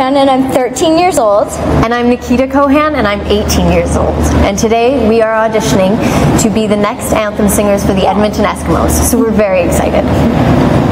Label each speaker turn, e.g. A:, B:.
A: Kohan, and I'm 13 years old.
B: And I'm Nikita Kohan, and I'm 18 years old. And today we are auditioning to be the next anthem singers for the Edmonton Eskimos, so we're very excited.